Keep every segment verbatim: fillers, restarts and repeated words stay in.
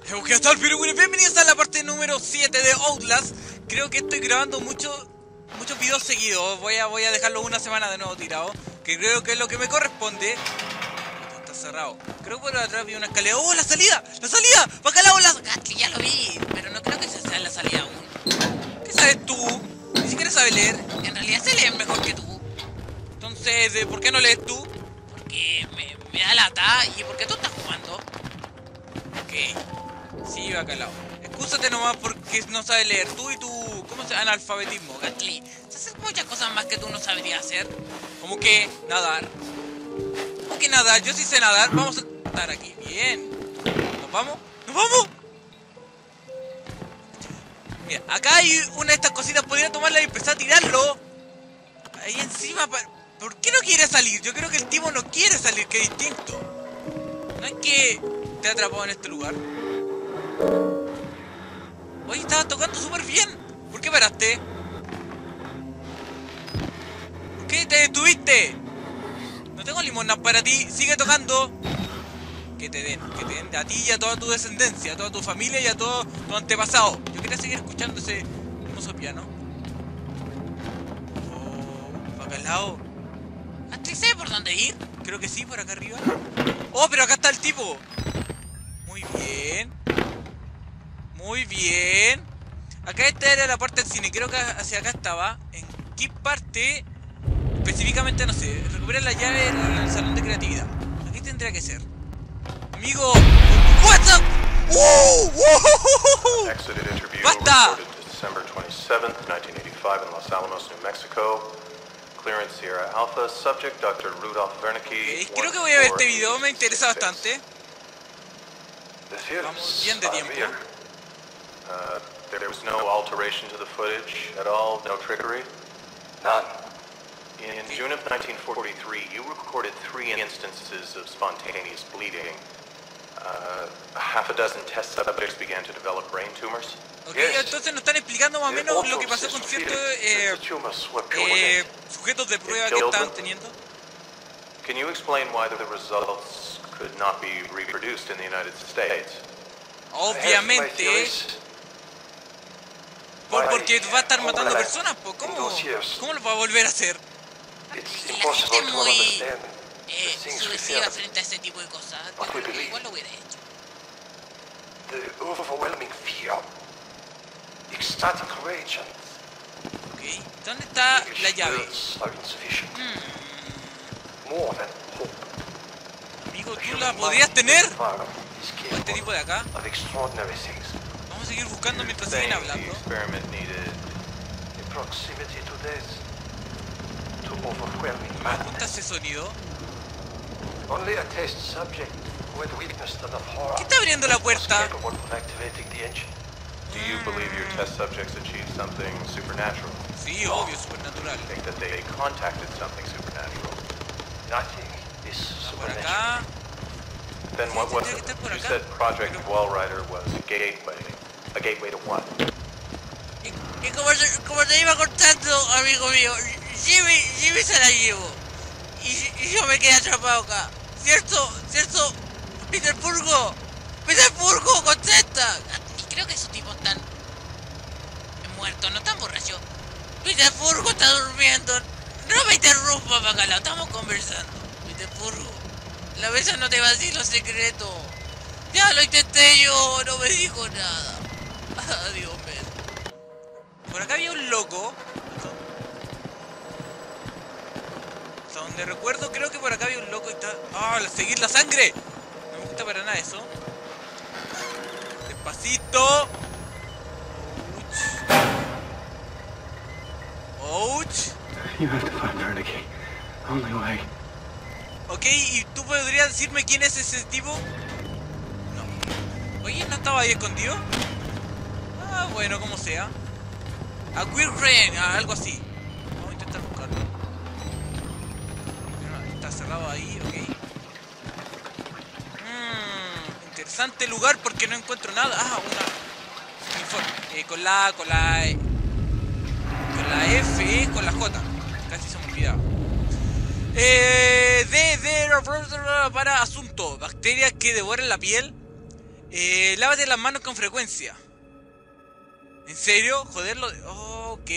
¿Qué tal, pirugüines? Bienvenidos a la parte número siete de Outlast. Creo que estoy grabando muchos muchos videos seguidos. Voy a, voy a dejarlo una semana de nuevo tirado, que creo que es lo que me corresponde. Está cerrado. Creo que por atrás vi una escalera. ¡Oh, la salida! ¡La salida! ¡Bacalao! La... Ah, que ya lo vi, pero no creo que esa sea la salida aún. ¿Qué sabes tú? Ni siquiera sabes leer. En realidad se lee mejor que tú. Entonces, ¿por qué no lees tú? Porque me, me da lata y porque tú estás jugando. Ok. Sí, bacalao. Excúsate nomás porque no sabes leer. Tú y tu... ¿Cómo se llama? Analfabetismo, Gatli. Se hacen muchas cosas más que tú no sabrías hacer. Como que nadar. Como que nadar. Yo sí sé nadar. Vamos a estar aquí. Bien. ¿Nos vamos? ¡Nos vamos! Mira, acá hay una de estas cositas. Podría tomarla y empezar a tirarlo. Ahí encima... ¿Por qué no quiere salir? Yo creo que el tipo no quiere salir. Que distinto. No es que te he atrapado en este lugar. Oye, estaba tocando súper bien. ¿Por qué paraste? ¿Por qué te detuviste? No tengo limonas para ti. Sigue tocando. Que te den, que te den a ti y a toda tu descendencia, a toda tu familia y a todo tu antepasado. Yo quería seguir escuchando ese hermoso piano. Oh, bacalao. ¿Hasta sé por dónde ir? Creo que sí, por acá arriba. Oh, pero acá está el tipo. Muy bien. Muy bien. Acá esta era la parte del cine. Creo que hacia acá estaba. ¿En qué parte? Específicamente no sé. Recuperar la llave en el salón de creatividad. Aquí tendría que ser. Amigo. What's up? ¡Uh! ¡Uh! ¡Basta! December twenty-seventh, nineteen eighty-five in Los Alamos, New Mexico. Clearance Sierra Alpha. Subject doctor Rudolf Wernicke. Okay, creo que voy a ver este video. Me interesa bastante. Vamos bien de tiempo. Uh, there was no alteration to the footage at all, no trickery? None. In June of nineteen forty-three, you recorded three instances of spontaneous bleeding. Uh, half a dozen test subjects began to develop brain tumors. Okay, yes. Entonces nos están explicando más o menos lo que pasó con ciertos eh, eh, sujetos de prueba que estaban teniendo. Can you explain why the results could not be reproduced in the United States? Obviamente. Por, porque va a estar matando personas, po. ¿Cómo, ¿Cómo lo va a volver a hacer? La gente es muy eh, subversiva frente a ese tipo de cosas. Bueno, igual lo hubiera hecho. Ok, ¿dónde está la llave? Hmm. Amigo, ¿tú la podrías tener? Este tipo de acá. Vamos a seguir buscando mientras siguen hablando. ¿Me apunta ese sonido? ¿Qué está abriendo la puerta? Do you believe your test subjects achieved something supernatural? Sí, obvio, supernatural. I think that they contacted something supernatural. Nothing is supernatural. Then what was it? You said Project Wellrider was a gateway. A gateway to what? Y, y como, te, como te iba contando, amigo mío, Jimmy, Jimmy se la llevó. Y, y yo me quedé atrapado acá. ¿Cierto? ¿Cierto? Petersburgo. Petersburgo, contesta. Y creo que esos tipos están muertos, no están borrachos. Petersburgo está durmiendo. No me interrumpa, bacalao, estamos conversando. Petersburgo. La mesa no te va a decir los secretos. Ya lo intenté yo, no me dijo nada. Adiós, men. Por acá había un loco. Hasta donde recuerdo, creo que por acá había un loco y está... ¡Ah! ¡Oh, seguir la sangre! No me gusta para nada eso. Despacito. Ouch. Ouch. You have to find Wernicke. Only way. Ok, ¿y tú podrías decirme quién es ese tipo? No. Oye, ¿no estaba ahí escondido? Ah, bueno, como sea. A Queer Ren, algo así. Vamos a intentar buscarlo. Está cerrado ahí, ok. Mmm, interesante lugar porque no encuentro nada. Ah, una... Informe. Eh, con la... con la... E, con la F, con la J. Casi se me olvidaba. Eh, de, de, para asunto. Bacterias que devoran la piel. Eh, lávate las manos con frecuencia. ¿En serio? Joderlo. Oh, ok.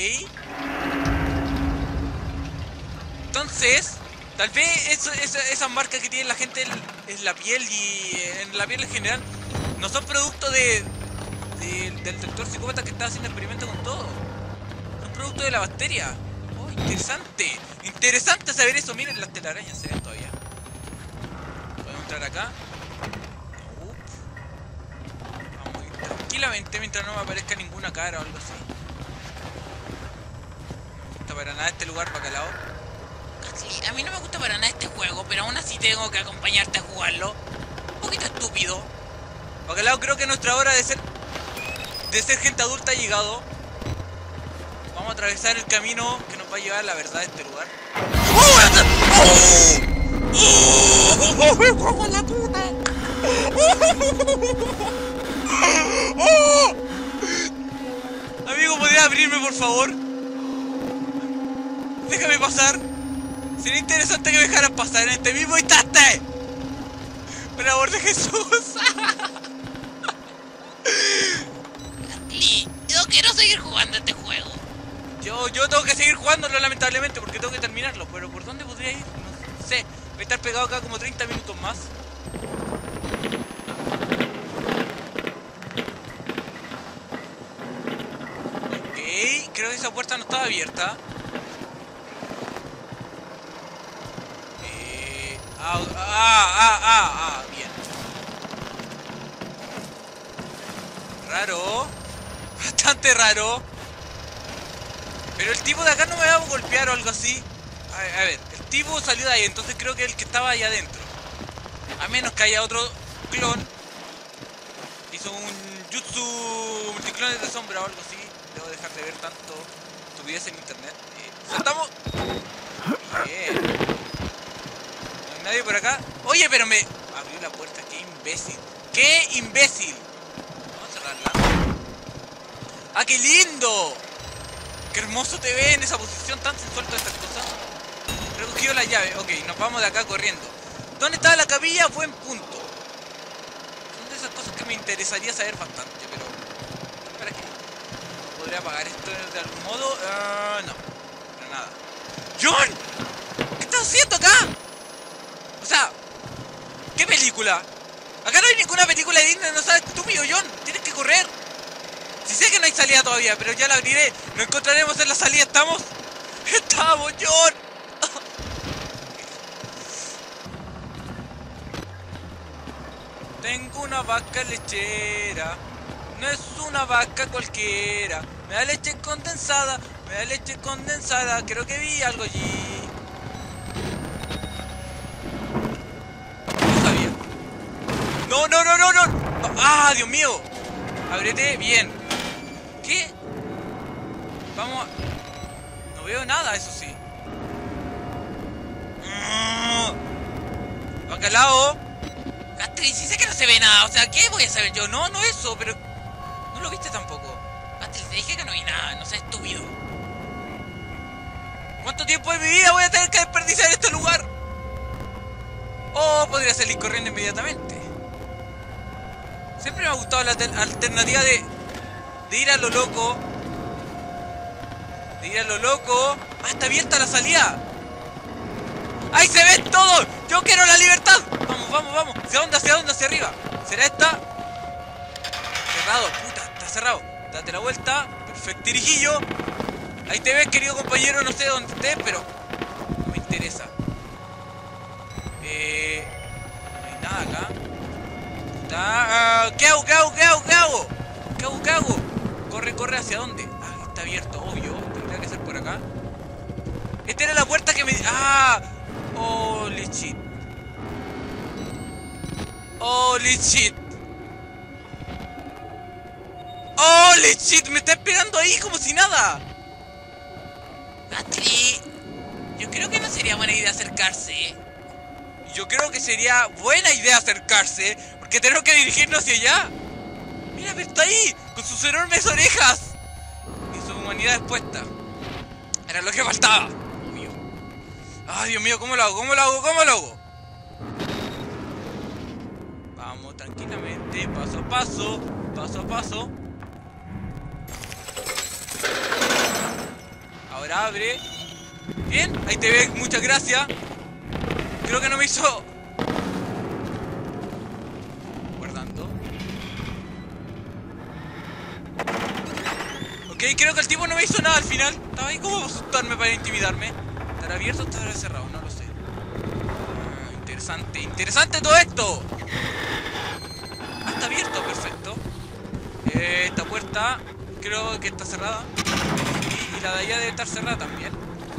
Entonces, tal vez eso, esa, esa marca que tiene la gente en, en la piel y en la piel en general no son producto de, de del doctor psicópata que está haciendo experimentos con todo. Son producto de la bacteria. Oh, interesante. Interesante saber eso. Miren, las telarañas se ven todavía. Podemos entrar acá. Vamos a ir tranquilamente mientras no me aparezca ninguna cara o algo así. No me gusta para nada este lugar, bacalao. A mí no me gusta para nada este juego, pero aún así tengo que acompañarte a jugarlo. Un poquito estúpido. Bacalao, creo que nuestra hora de ser de ser gente adulta ha llegado. Vamos a atravesar el camino que nos va a llevar a la verdad de este lugar. Amigo, ¿podrías abrirme, por favor? Déjame pasar. Sería interesante que me dejaran pasar en este mismo instante. Por amor de Jesús. Lee, yo quiero seguir jugando este juego. Yo, yo tengo que seguir jugándolo, lamentablemente, porque tengo que terminarlo. Pero ¿por dónde podría ir? No sé. Voy a estar pegado acá como treinta minutos más. Ok, creo que esa puerta no estaba abierta. Eh, ah, ah, ah, ah, ah, bien. Raro. Bastante raro. Pero el tipo de acá no me va a golpear o algo así. A ver, a ver, el tipo salió de ahí, entonces creo que el que estaba ahí adentro. A menos que haya otro clon. Hizo un jutsu multiclones de sombra o algo así. Debo dejar de ver tanto estupidez en internet. Eh, ¡Saltamos! Bien. No hay nadie por acá. Oye, pero me abrió la puerta. ¡Qué imbécil! ¡Qué imbécil! Vamos a cerrarla. ¡Ah, qué lindo! ¡Qué hermoso te ve en esa posición tan sensual todas estas cosas! Recogido la llave. Ok, nos vamos de acá corriendo. ¿Dónde estaba la capilla? Buen punto. Son de esas cosas que me interesaría saber bastante, pero... ¿para qué? ¿Podría apagar esto de algún modo? Uh, no. Pero nada. ¡John! ¿Qué estás haciendo acá? O sea... ¿qué película? Acá no hay ninguna película de Disney, no sabes, estúpido, John. Tienes que correr. Si sé que no hay salida todavía, pero ya la abriré. Nos encontraremos en la salida, ¿estamos? ¡Estamos, John! Tengo una vaca lechera. No es una vaca cualquiera. Me da leche condensada. Me da leche condensada. Creo que vi algo allí. No sabía. No, no, no, no, no. ¡Ah, Dios mío! Ábrete bien. ¿Qué? Vamos a... no veo nada, eso sí. Mm. Bacalao. Gastly, si sé que no se ve nada, o sea, ¿qué voy a saber yo? No, no eso, pero... no lo viste tampoco. Gastly, te dije que no vi nada, no seas estúpido. ¿Cuánto tiempo de mi vida voy a tener que desperdiciar en este lugar? O podría salir corriendo inmediatamente. Siempre me ha gustado la alternativa de... de ir a lo loco. De ir a lo loco. ¡Ah, está abierta la salida! ¡Ahí se ven todos! ¡Yo quiero la libertad! Vamos, vamos, vamos. ¿Hacia dónde? ¿Hacia dónde? ¿Hacia arriba? ¿Será esta? Cerrado, puta, está cerrado. Date la vuelta. Perfecto, tirijillo. Ahí te ves, querido compañero. No sé dónde estés, pero... no me interesa. Eh... no hay nada acá. Puta... ¿Qué hago? ¿Qué hago? ¿Qué hago? ¿Qué hago? ¿Qué hago? ¿Qué hago? Corre, corre. ¿Hacia dónde? Ah, está abierto, obvio. Tendría que ser por acá. Esta era la puerta que me... ¡ah! Holy shit. Holy shit. Holy shit. Me está esperando ahí como si nada. Gastly, yo creo que no sería buena idea acercarse. Yo creo que sería buena idea acercarse, porque tenemos que dirigirnos hacia allá. Mira, pero está ahí, con sus enormes orejas y su humanidad expuesta. Era lo que faltaba. Ay, Dios mío, ¿cómo lo hago? ¿Cómo lo hago? ¿Cómo lo hago? Vamos, tranquilamente. Abre, paso a paso, paso a paso. Ahora abre. Bien, ahí te ve, muchas gracias. Creo que no me hizo... Guardando. Ok, creo que el tipo no me hizo nada al final. Estaba ahí como asustarme para intimidarme. ¿Estará abierto o estará cerrado? No lo sé. Ah, interesante, interesante todo esto. Ah, está abierto, perfecto. Eh, esta puerta creo que está cerrada. Y, y la de allá debe estar cerrada también.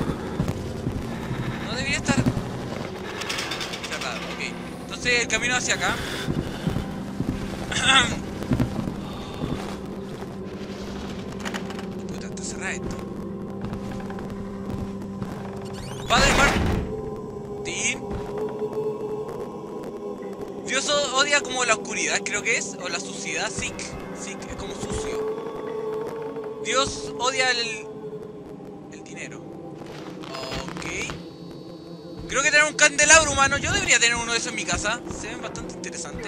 No debería estar cerrada, ok. Entonces el camino hacia acá. Puta, está cerrada esto. Padre Martín. Dios odia como la oscuridad, creo que es. O la suciedad, sick. Sick, es como sucio. Dios odia el... el dinero. Ok. Creo que tener un candelabro humano. Yo debería tener uno de esos en mi casa. Se ven bastante interesantes.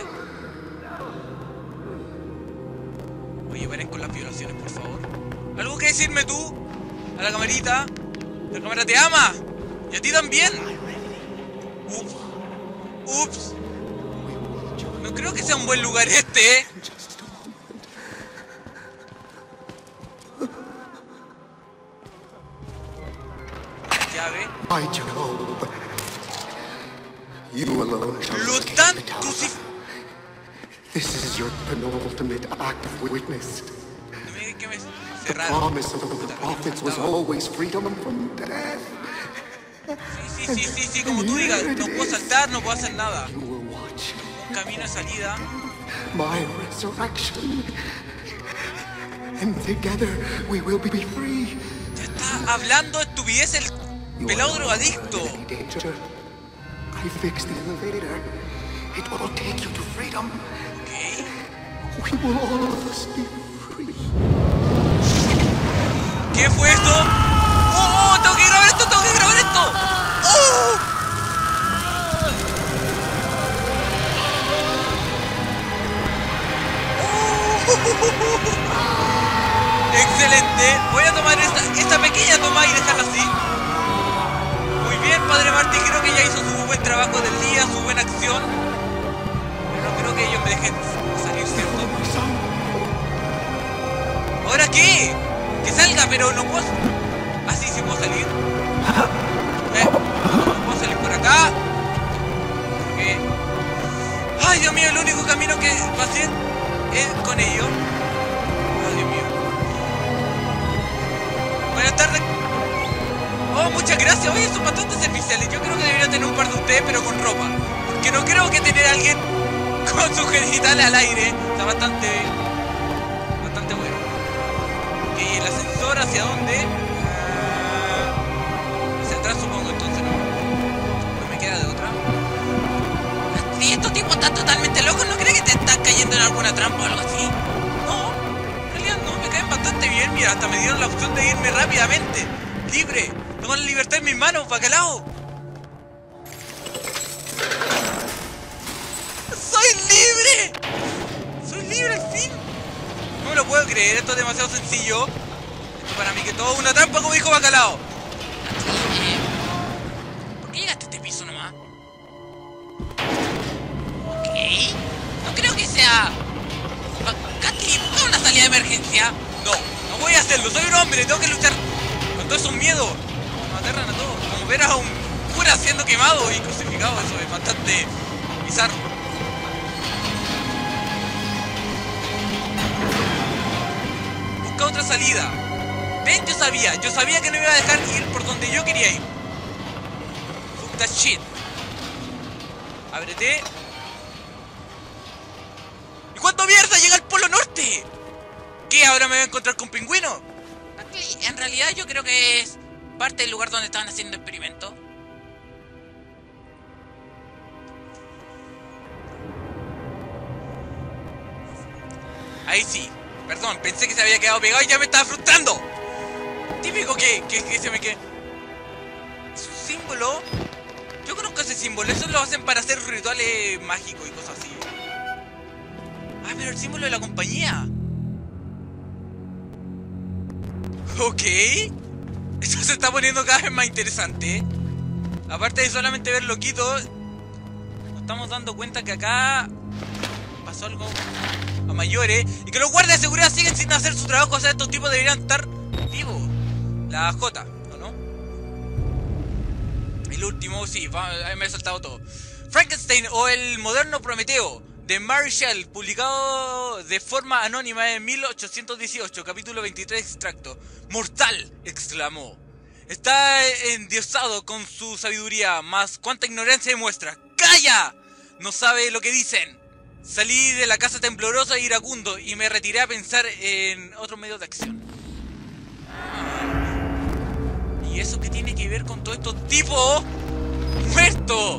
Oye, paren con las violaciones, por favor. ¿Algo que decirme tú? A la camarita. La cámara te ama. Y a ti también. Ups. Ups. No creo que sea un buen lugar este, ¿eh? Llave. Lo están crucificando. This is your penultimate act of witness. No me digas que me The cerraron. promise of the prophets was always freedom from death. Sí, sí, sí, sí, sí, como tú digas. No puedo saltar, no puedo hacer nada. You will watch Un camino de salida. my resurrection. And together we will be free. Ya está hablando estupidez el You pelado are drogadicto. in any danger. I fixed the elevator. It will take you to freedom. Ok. We will all of us be free. ¿Qué fue esto? ¡Oh, oh! ¡Tengo que grabar esto! ¡Tengo que grabar esto! ¡Oh! ¡Oh! ¡Excelente! Voy a tomar esta, esta pequeña toma y dejarla así. Muy bien, Padre Martín. Creo que ya hizo su buen trabajo del día, su buena acción. Pero no creo que ellos me dejen salir, ¿cierto? ¿Ahora qué? Que salga, pero no puedo... Ah, sí, sí puedo salir. Eh, no puedo salir por acá. Porque... Ay, Dios mío, el único camino que va a ser es con ellos. Ay, Dios mío. Buenas tardes. Oh, muchas gracias. Oye, son bastante serviciales. Yo creo que debería tener un par de ustedes, pero con ropa. Porque no creo que tener a alguien con sus genitales al aire está bastante... bastante bueno. Ok, el ascensor, ¿hacia dónde? Uh, hacia atrás, supongo, entonces no. No me queda de otra. Si estos tipos están totalmente locos, ¿no crees que te están cayendo en alguna trampa o algo así? No, en realidad no, me caen bastante bien. Mira, hasta me dieron la opción de irme rápidamente. Libre, tomar la libertad en mis manos, bacalao. ¡Soy libre! ¡Soy libre al fin! No me lo puedo creer, esto es demasiado sencillo. Esto para mí que todo es una trampa, como dijo Bacalao. ¿Por qué llegaste a este piso nomás? Ok. No creo que sea... Katy, ¿busca una salida de emergencia? No, no voy a hacerlo, soy un hombre, tengo que luchar con todos esos miedos. Me aterran a todos. Como ver a un cura siendo quemado y crucificado, eso es bastante bizarro. Busca otra salida. Ven, yo sabía, yo sabía que no iba a dejar ir por donde yo quería ir. Fuck that shit. Ábrete. ¿Y cuánto mierda llega al Polo Norte? ¿Qué? ¿Ahora me voy a encontrar con pingüinos? En realidad yo creo que es parte del lugar donde estaban haciendo experimentos. Ahí sí. Perdón, pensé que se había quedado pegado y ya me estaba frustrando. Típico que, que, que se me quede. Es un símbolo. Yo conozco ese símbolo. Eso lo hacen para hacer rituales mágicos y cosas así. Ah, pero el símbolo de la compañía. Ok. Esto se está poniendo cada vez más interesante. Aparte de solamente ver loquito, nos estamos dando cuenta que acá pasó algo a mayores. Y que los guardias de seguridad siguen sin hacer su trabajo. O sea, estos tipos deberían estar vivos. La J, ¿o no? El último, sí, va, me he saltado todo. Frankenstein o el moderno Prometeo de Mary Shelley, publicado de forma anónima en mil ochocientos dieciocho, capítulo veintitrés, extracto. ¡Mortal!, exclamó. Está endiosado con su sabiduría, mas cuánta ignorancia demuestra. ¡Calla! No sabe lo que dicen. Salí de la casa temblorosa e iracundo y me retiré a pensar en otros medios de acción. Ah. ¿Y eso qué tiene que ver con todos estos tipos muertos?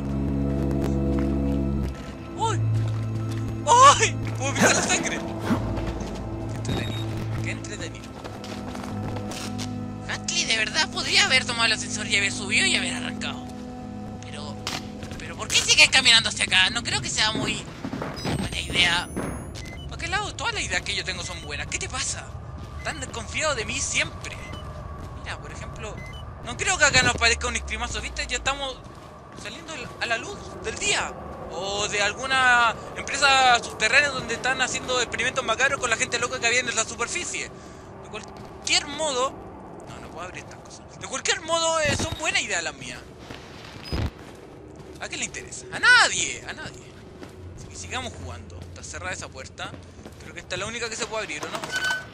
¡Uy! ¡Uy! ¡Puedo pisar la sangre! ¡Qué entretenido! ¡Qué entretenido! Franklin de verdad podría haber tomado el ascensor y haber subido y haber arrancado. Pero... Pero ¿por qué sigue caminando hacia acá? No creo que sea muy... buena idea. ¿A qué lado? Todas las ideas que yo tengo son buenas. ¿Qué te pasa? Tan desconfiado de mí siempre. Mira, por ejemplo... No creo que acá nos parezca un escrimazo, ¿viste? Ya estamos saliendo a la luz del día. O de alguna empresa subterránea donde están haciendo experimentos macabros con la gente loca que había en la superficie. De cualquier modo... No, no puedo abrir estas cosas. De cualquier modo, eh, son buenas ideas las mías. ¿A qué le interesa? A nadie, a nadie. Así que sigamos jugando. Está cerrada esa puerta. Creo que esta es la única que se puede abrir, ¿o no?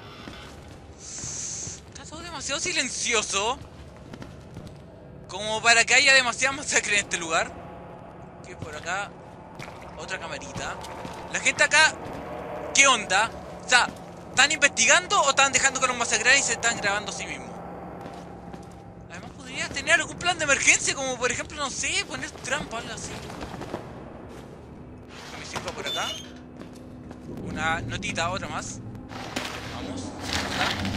Está todo demasiado silencioso como para que haya demasiada masacre en este lugar. Que por acá... Otra camarita. La gente acá... ¿Qué onda? O sea, ¿están investigando o están dejando que los masacren y se están grabando a sí mismos? Además podría tener algún plan de emergencia, como por ejemplo, no sé, poner trampa o algo así. Que me sirva por acá. Una notita, otra más. Vamos. Acá.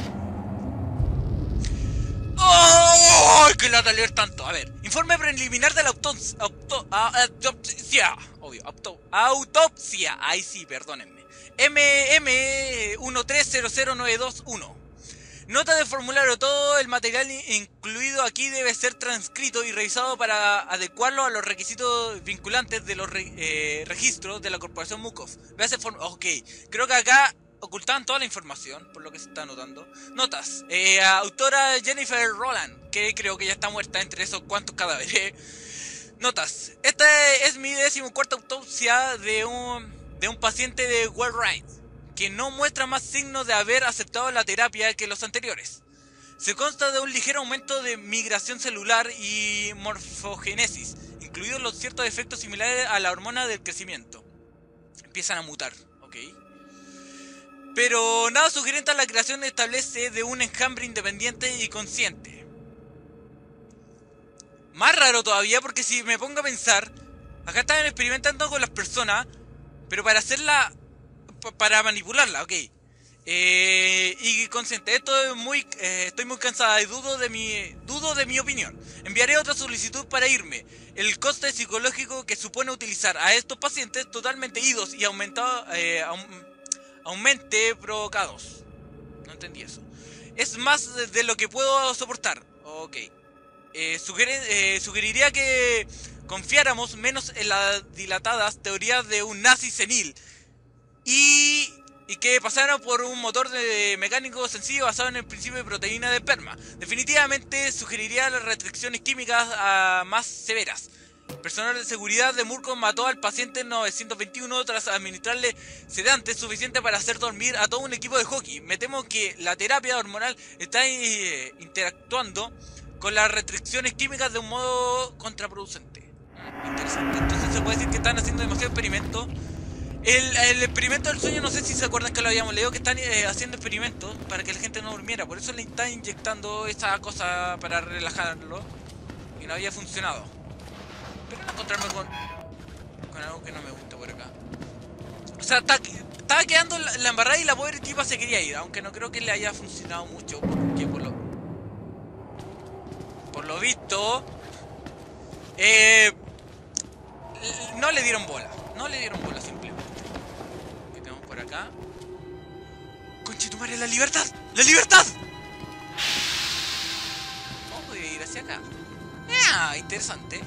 ¡Oh! ¡Que lata leer tanto! A ver, informe preliminar de la autopsia. Auto, autopsia. Obvio, auto, autopsia. Ahí sí, perdónenme. M M uno tres cero cero nueve dos uno. Nota de formulario. Todo el material incluido aquí debe ser transcrito y revisado para adecuarlo a los requisitos vinculantes de los re, eh, registros de la corporación Mukov. Véase form... Ok, creo que acá ocultaban toda la información, por lo que se está anotando. Notas. Eh, autora Jennifer Roland, que creo que ya está muerta entre esos cuantos cadáveres. Notas. Esta es mi decimocuarta autopsia de un, de un paciente de Wellright, que no muestra más signos de haber aceptado la terapia que los anteriores. Se consta de un ligero aumento de migración celular y morfogénesis, incluidos los ciertos efectos similares a la hormona del crecimiento. Empiezan a mutar, ok. Pero nada sugerente a la creación establece de un enjambre independiente y consciente. Más raro todavía, porque si me pongo a pensar, acá estaban experimentando con las personas, pero para hacerla, para manipularla, ok. Eh, y consciente, esto es muy, eh, estoy muy cansada y dudo de mi, dudo de mi opinión. Enviaré otra solicitud para irme. El coste psicológico que supone utilizar a estos pacientes totalmente idos y aumentado, eh, aum, aumente provocados. No entendí eso. Es más de, de lo que puedo soportar. Ok. Eh, sugerir, eh, sugeriría que confiáramos menos en las dilatadas teorías de un nazi senil y, y que pasaran por un motor de mecánico sencillo basado en el principio de proteína de esperma. Definitivamente sugeriría las restricciones químicas uh, más severas. Personal de seguridad de Murkoff mató al paciente en novecientos veintiuno tras administrarle sedantes suficientes para hacer dormir a todo un equipo de hockey. Me temo que la terapia hormonal está eh, interactuando con las restricciones químicas de un modo contraproducente. Interesante. Entonces se puede decir que están haciendo demasiado experimento. El, el experimento del sueño, no sé si se acuerdan que lo habíamos leído, que están eh, haciendo experimentos para que la gente no durmiera. Por eso le están inyectando esa cosa para relajarlo. Y no había funcionado. Pero no encontrarme con, con algo que no me gusta por acá. O sea, está, estaba quedando la, la embarrada y la pobre tipa se quería ir. Aunque no creo que le haya funcionado mucho. Porque por lo, por lo visto... Eh, no le dieron bola. No le dieron bola simplemente. por acá. ¡Conchetumare, la libertad! ¡La libertad! Oh, voy a ir hacia acá. Ah, interesante.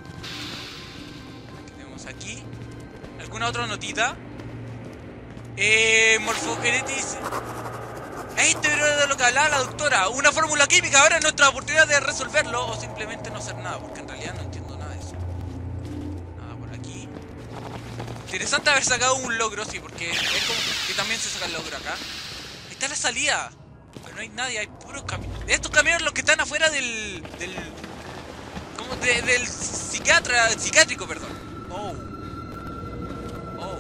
¿Qué tenemos aquí? ¿Alguna otra notita? Eh, morfogenetis. Este era de lo que hablaba la doctora. Una fórmula química. Ahora es nuestra oportunidad de resolverlo. O simplemente no hacer nada. Porque en realidad no entiendo nada de eso. Nada por aquí. Interesante haber sacado un logro, sí. Porque es como que también se saca el logro acá. Ahí está la salida. Pero no hay nadie. Hay puros caminos. Estos camiones los que están afuera del... del como de, del psiquiatra... Psiquiátrico, perdón. Oh. Oh.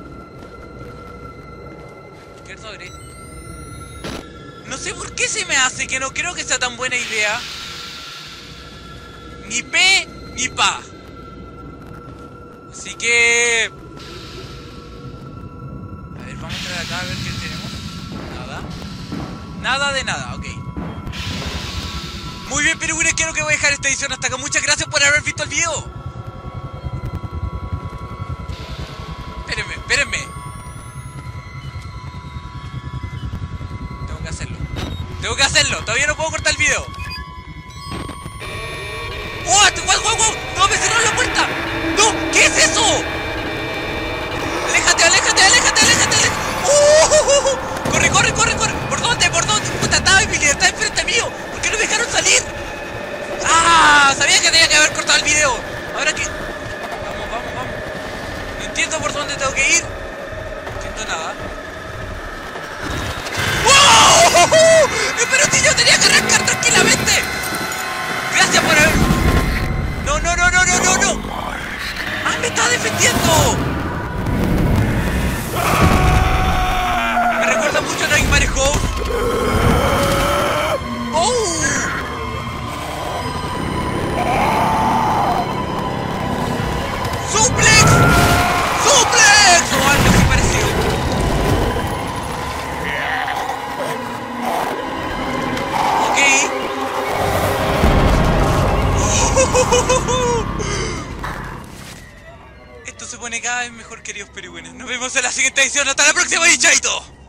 Izquierda o derecha. No sé por qué se me hace que no creo que sea tan buena idea. Ni P ni Pa. Así que... A ver, vamos a entrar acá a ver qué tenemos. Nada. Nada de nada, ok. Muy bien, pirugüines, creo que voy a dejar esta edición hasta acá. Muchas gracias por haber visto el video. Espérenme, espérenme. Tengo que hacerlo. Tengo que hacerlo. Todavía no puedo cortar el video. ¡Oh! ¡Guau, guau, guau! ¡No, me cerraron la puerta! ¡No! ¿Qué es eso? ¡Aléjate, aléjate, aléjate, aléjate! aléjate. ¡Oh! ¡Corre, corre, corre, corre! ¿Por dónde? ¿Por dónde? ¡Puta, estaba mi libertad enfrente mío! ¿Por qué no me dejaron salir? ¡Ah! Sabía que tenía que haber cortado el video. Ahora que... Vamos, vamos, vamos. No entiendo por dónde tengo que ir. No entiendo nada. ¡Oh! ¡Pero si yo tenía que arrancar tranquilamente! ¡Gracias por haber... ¡No, no, no, no, no, no, no! ¡Ah, me está defendiendo! Me recuerda mucho a Nightmare House. ¡Oh! ¡Suplex! ¡Suplex! O algo así parecido. Ok. Esto se pone cada vez mejor, queridos perigüenes. Nos vemos en la siguiente edición. ¡Hasta la próxima y chaito!